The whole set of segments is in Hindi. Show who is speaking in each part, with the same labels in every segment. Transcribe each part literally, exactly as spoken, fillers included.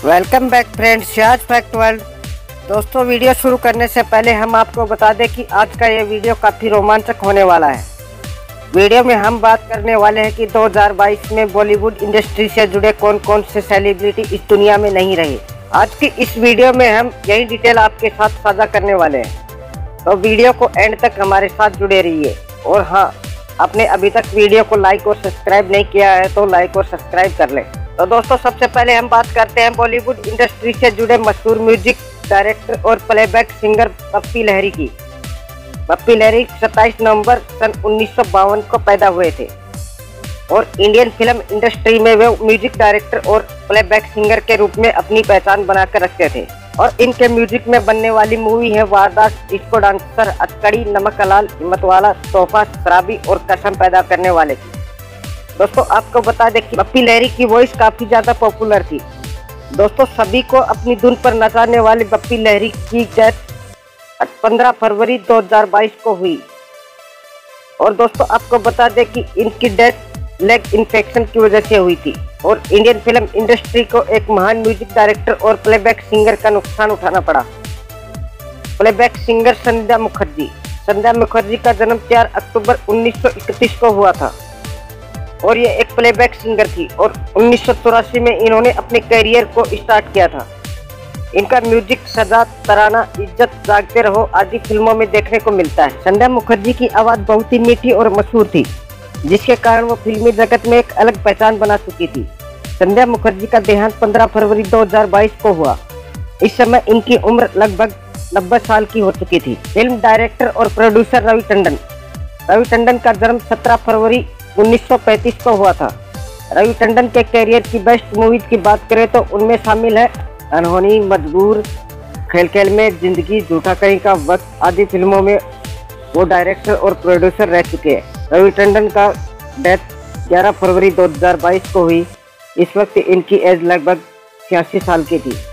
Speaker 1: Welcome back friends, Siyaj fact world. दोस्तों, वीडियो शुरू करने से पहले हम आपको बता दें कि आज का ये वीडियो काफ़ी रोमांचक होने वाला है। वीडियो में हम बात करने वाले हैं कि दो हज़ार बाईस में बॉलीवुड इंडस्ट्री से जुड़े कौन कौन से सेलिब्रिटी इस दुनिया में नहीं रहे। आज की इस वीडियो में हम यही डिटेल आपके साथ साझा करने वाले हैं, तो वीडियो को एंड तक हमारे साथ जुड़े रहिए। और हाँ, आपने अभी तक वीडियो को लाइक और सब्सक्राइब नहीं किया है तो लाइक और सब्सक्राइब कर लें। तो दोस्तों, सबसे पहले हम बात करते हैं बॉलीवुड इंडस्ट्री से जुड़े मशहूर म्यूजिक डायरेक्टर और प्लेबैक सिंगर पप्पी लहरी की। पप्पी लहरी सत्ताईस नवंबर सन उन्नीस सौ बावन को पैदा हुए थे और इंडियन फिल्म इंडस्ट्री में वे म्यूजिक डायरेक्टर और प्लेबैक सिंगर के रूप में अपनी पहचान बनाकर रखते थे। और इनके म्यूजिक में बनने वाली मूवी है वारदात, डिस्को डांसर, अटकड़ी, नमक हलाल, हिम्मत वाला, तोहफा, शराबी और कसम पैदा करने वाले। दोस्तों, आपको बता दें कि पप्पी लहरी की वॉइस काफ़ी ज़्यादा पॉपुलर थी। दोस्तों, सभी को अपनी धुन पर नचाने वाली पप्पी लहरी की डेथ पंद्रह फरवरी दो हज़ार बाईस को हुई। और दोस्तों, आपको बता दें कि इनकी डेथ लेग इन्फेक्शन की वजह से हुई थी और इंडियन फिल्म इंडस्ट्री को एक महान म्यूजिक डायरेक्टर और प्लेबैक सिंगर का नुकसान उठाना पड़ा। Playback singer Sandhya Mukherjee. संध्या मुखर्जी का जन्म चार अक्टूबर उन्नीस सौ इकतीस को हुआ था और ये एक प्लेबैक सिंगर थी और उन्नीस सौ चौरासी में इन्होंने अपने करियर को स्टार्ट किया था। इनका म्यूजिक सजा, तराना, इज्जत, जागते रहो आदि फिल्मों में देखने को मिलता है। संध्या मुखर्जी की आवाज़ बहुत ही मीठी और मशहूर थी, जिसके कारण वो फिल्मी जगत में एक अलग पहचान बना चुकी थी। संध्या मुखर्जी का देहांत पंद्रह फरवरी दो हज़ार बाईस को हुआ। इस समय इनकी उम्र लगभग नब्बे साल की हो चुकी थी। फिल्म डायरेक्टर और प्रोड्यूसर रवि टंडन। रवि टंडन का जन्म सत्रह फरवरी उन्नीस सौ पैंतीस को हुआ था। रवि टंडन के करियर की बेस्ट मूवीज की बात करें तो उनमें शामिल है अनहोनी, मजबूर, खेल खेल में जिंदगी, झूठा कहीं का वक्त आदि फिल्मों में वो डायरेक्टर और प्रोड्यूसर रह चुके हैं। रवि टंडन का डेथ ग्यारह फरवरी दो हज़ार बाईस को हुई। इस वक्त इनकी एज लगभग छियासी साल की थी।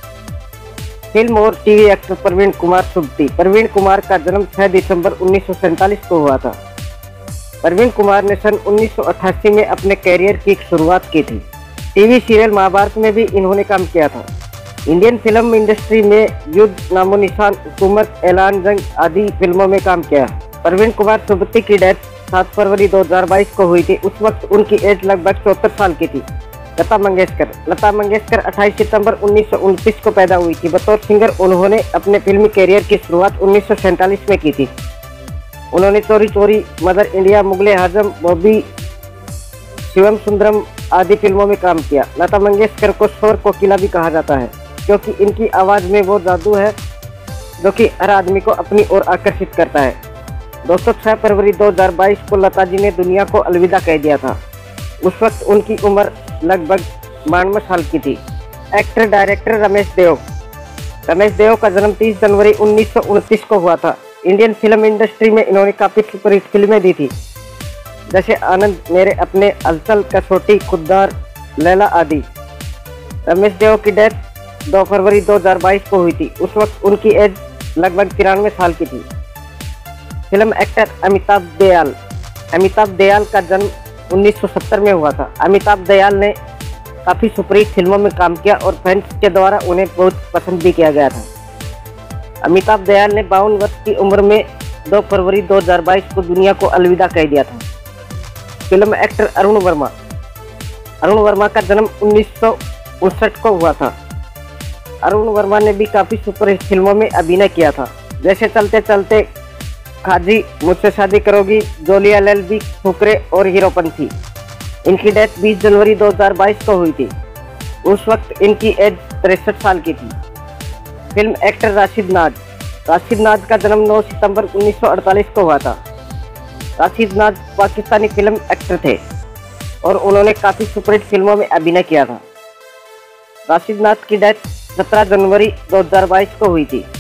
Speaker 1: फिल्म और टीवी एक्टर प्रवीण कुमार सुब्बती। प्रवीण कुमार का जन्म छह दिसंबर उन्नीस सौ सैंतालीस को हुआ था। प्रवीण कुमार ने सन उन्नीस सौ अट्ठासी में अपने कैरियर की शुरुआत की थी। टीवी सीरियल महाभारत में भी इन्होंने काम किया था। इंडियन फिल्म इंडस्ट्री में युद्ध, नामो निशान, हुकूमत, ऐलान जंग आदि फिल्मों में काम किया। प्रवीण कुमार सुब्बती की डेथ सात फरवरी दो हज़ार बाईस को हुई थी। उस वक्त उनकी एज लगभग चौहत्तर साल की थी। लता मंगेशकर। लता मंगेशकर अट्ठाईस सितंबर उन्नीस सौ उनतीस को पैदा हुई थी। बतौर सिंगर उन्होंने अपने फिल्मी कैरियर की शुरुआत उन्नीस सौ सैंतालीस में की थी। उन्होंने चोरी चोरी, मदर इंडिया, मुगले आजम, बॉबी, शिवम सुंदरम आदि फिल्मों में काम किया। लता मंगेशकर को स्वर कोकिला भी कहा जाता है, क्योंकि इनकी आवाज़ में वो जादू है जो कि हर आदमी को अपनी ओर आकर्षित करता है। दोस्तों, छह फरवरी दो हज़ार बाईस को लता जी ने दुनिया को अलविदा कह दिया था। उस वक्त उनकी उम्र लगभग बानवे साल की थी। Actor director Ramesh Deo. रमेश देव का जन्म तीस जनवरी उन्नीस सौ उनतीस को हुआ था। इंडियन फिल्म इंडस्ट्री में इन्होंने काफ़ी सुपरहिट फिल्में दी थी, जैसे आनंद, मेरे अपने, हलचल, कसौटी, खुद्दार, लैला आदि। रमेश देव की डेथ दो फरवरी दो हज़ार बाईस को हुई थी। उस वक्त उनकी एज लगभग तिरानवे साल की थी। Film actor Amitabh Dayal. अमिताभ दयाल का जन्म उन्नीस सौ सत्तर में हुआ था। अमिताभ दयाल ने काफ़ी सुपरहिट फिल्मों में काम किया और फैंस के द्वारा उन्हें बहुत पसंद भी किया गया था। अमिताभ दयाल ने बावन वर्ष की उम्र में दो फरवरी दो हज़ार बाईस को दुनिया को अलविदा कह दिया था। Film actor Arun Verma. अरुण वर्मा का जन्म उन्नीस सौ उनसठ को हुआ था। अरुण वर्मा ने भी काफ़ी सुपरहिट फिल्मों में अभिनय किया था, जैसे चलते चलते, खाजी, मुझसे शादी करोगी, जोलिया लैलबी, फुकरे और हीरोपंथी। इनकी डेथ बीस जनवरी दो हज़ार बाईस को हुई थी। उस वक्त इनकी एज तिरसठ साल की थी। फिल्म एक्टर राशिद नाज। राशिद नाज का जन्म नौ सितंबर उन्नीस सौ अड़तालीस को हुआ था। राशिद नाज पाकिस्तानी फिल्म एक्टर थे और उन्होंने काफ़ी सुपरहिट फिल्मों में अभिनय किया था। राशिद नाज की डेथ सत्रह जनवरी दो हज़ार बाईस को हुई थी।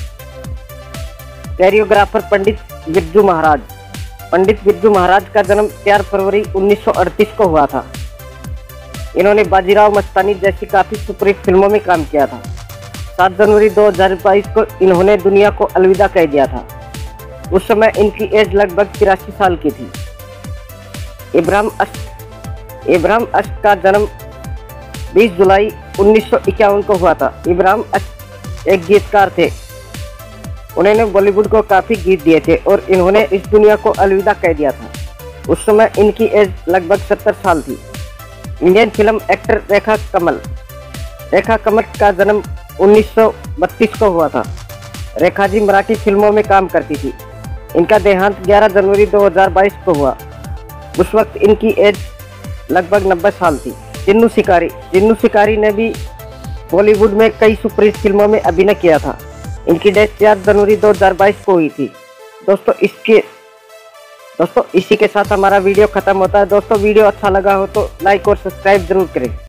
Speaker 1: कैरियोग्राफर पंडित बिरजू महाराज। पंडित बिरजू महाराज का जन्म चार फरवरी उन्नीस सौ अड़तीस को हुआ था। इन्होंने बाजीराव मस्तानी जैसी काफ़ी सुपरहिट फिल्मों में काम किया था। सात जनवरी दो हज़ार बाईस को इन्होंने दुनिया को अलविदा कह दिया था। उस समय इनकी एज लगभग तिरासी साल की थी। इब्राहिम अश्क। इब्राहिम अश्क का जन्म बीस जुलाई उन्नीस सौ इक्यावन को हुआ था। इब्राहिम एक गीतकार थे। उन्होंने बॉलीवुड को काफ़ी गीत दिए थे और इन्होंने इस दुनिया को अलविदा कह दिया था। उस समय इनकी एज लगभग सत्तर साल थी। Indian film actor Rekha Kamal Rekha Kamal का जन्म उन्नीस सौ बत्तीस को हुआ था। रेखा जी मराठी फिल्मों में काम करती थी। इनका देहांत ग्यारह जनवरी दो हज़ार बाईस को हुआ। उस वक्त इनकी एज लगभग नब्बे साल थी। जिन्नू शिकारी जिन्नू शिकारी ने भी बॉलीवुड में कई सुपरहिट फिल्मों में अभिनय किया था। इनकी डेथ चार जनवरी दो हज़ार बाईस को हुई थी। दोस्तों इसके दोस्तों इसी के साथ हमारा वीडियो खत्म होता है। दोस्तों वीडियो अच्छा लगा हो तो लाइक और सब्सक्राइब जरूर करें।